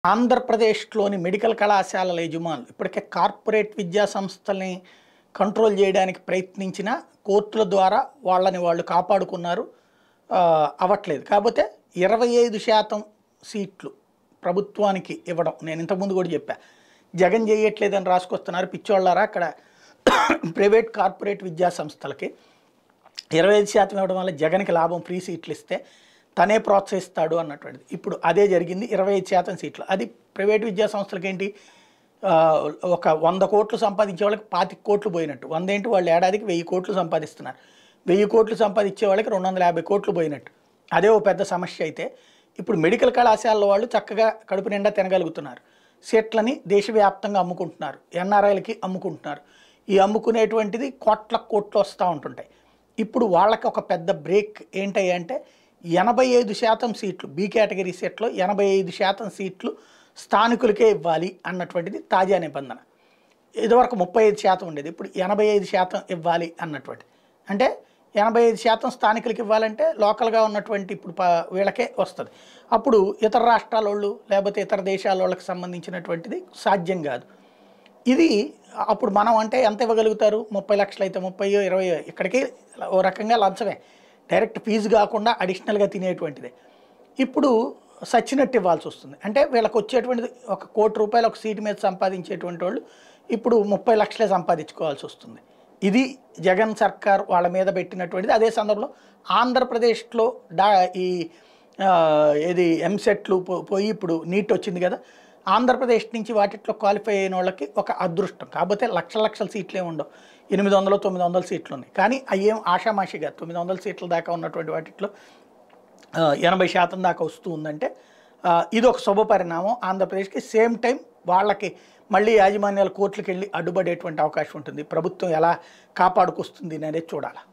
ఆంధ్రప్రదేశ్లోని మెడికల్ కళాశాలల యజమానులు ఇప్పటికే కార్పొరేట్ విద్యా సంస్థల్ని కంట్రోల్ చేయడానికి ప్రయత్నించిన కోర్టుల ద్వారా వాళ్ళని వాళ్ళు కాపాడుకున్నారు. అవ్వట్లేదు. కాకపోతే 25% సీట్లు ప్రభుత్వానికి ఇవ్వడం నేను ఇంతకుముందు కూడా చెప్పా. జగన్ చేయట్లేదని రాసుకొస్తున్నారు పిచ్చోళ్ళారా. అక్కడ ప్రైవేట్ కార్పొరేట్ విద్యా సంస్థలకి 25% ఇవ్వడం వల్ల జగన్కి లాభం, ఫ్రీ సీట్లు ఇస్తే తనే ప్రోత్సహిస్తాడు అన్నటువంటిది. ఇప్పుడు అదే జరిగింది. 25% సీట్లు. అది ప్రైవేట్ విద్యా సంస్థలకి ఏంటి, ఒక 100 కోట్లు సంపాదించే వాళ్ళకి 25 కోట్లు పోయినట్టు. 100 ఏంటి, వాళ్ళు ఏడాదికి 1000 కోట్లు సంపాదిస్తున్నారు. 1000 కోట్లు సంపాదించే వాళ్ళకి 250 కోట్లు పోయినట్టు. అదే ఓ పెద్ద సమస్య అయితే ఇప్పుడు మెడికల్ కళాశాలలో వాళ్ళు చక్కగా కడుపు నిండా తినగలుగుతున్నారు. సీట్లని దేశవ్యాప్తంగా అమ్ముకుంటున్నారు, ఎన్ఆర్ఐలకి అమ్ముకుంటున్నారు. ఈ అమ్ముకునేటువంటిది కోట్లు వస్తూ ఉంటుంటాయి. ఇప్పుడు వాళ్ళకి ఒక పెద్ద బ్రేక్ ఏంటి అంటే 85% సీట్లు, బి కేటగిరీ సీట్లో 85% సీట్లు స్థానికులకే ఇవ్వాలి అన్నటువంటిది తాజా నిబంధన. ఇదివరకు 35% ఉండేది, ఇప్పుడు 85% ఇవ్వాలి అన్నటువంటిది. అంటే 85% స్థానికులకి ఇవ్వాలంటే లోకల్గా ఉన్నటువంటి ఇప్పుడు వీళ్ళకే వస్తుంది. అప్పుడు ఇతర రాష్ట్రాల వాళ్ళు లేకపోతే ఇతర దేశాల వాళ్ళకి సంబంధించినటువంటిది సాధ్యం కాదు. ఇది అప్పుడు మనం అంటే ఎంత ఇవ్వగలుగుతారు, 30 లక్షలు అయితే 30, 20 ఇక్కడికి ఓ రకంగా లంచమే, డైరెక్ట్ ఫీజు కాకుండా అడిషనల్గా తినేటువంటిదే. ఇప్పుడు సచ్చినట్టు ఇవ్వాల్సి వస్తుంది. అంటే వీళ్ళకి వచ్చేటువంటిది ₹1 కోటి ఒక సీటు మీద సంపాదించేటువంటి వాళ్ళు ఇప్పుడు 30 లక్షలే సంపాదించుకోవాల్సి వస్తుంది. ఇది జగన్ సర్కార్ వాళ్ళ మీద పెట్టినటువంటిది. అదే సందర్భంలో ఆంధ్రప్రదేశ్లో ఈ ఏది ఎంసెట్లు పోయి ఇప్పుడు నీట్ వచ్చింది కదా, ఆంధ్రప్రదేశ్ నుంచి వాటిట్లో క్వాలిఫై అయిన వాళ్ళకి ఒక అదృష్టం. కాకపోతే లక్షల సీట్లే ఉండవు, 800, 900 సీట్లు ఉన్నాయి. కానీ అయ్యేం ఆషామాషిగా 900 సీట్ల దాకా ఉన్నటువంటి వాటిట్లో 80% దాకా వస్తూ ఉందంటే ఇది ఒక శుభ పరిణామం ఆంధ్రప్రదేశ్కి. సేమ్ టైం వాళ్ళకి మళ్ళీ యాజమాన్యాల కోర్టులకు వెళ్ళి అడ్డుపడేటువంటి అవకాశం ఉంటుంది. ప్రభుత్వం ఎలా కాపాడుకొస్తుంది అనేది చూడాలి.